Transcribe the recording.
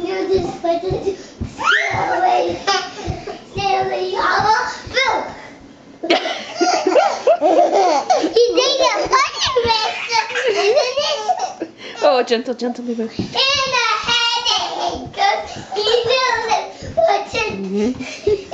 do this, but stay away. Stay away, boom. He's taking a funny risk, isn't it? Oh, gentle, gentle, baby. And a headache, because he feels it.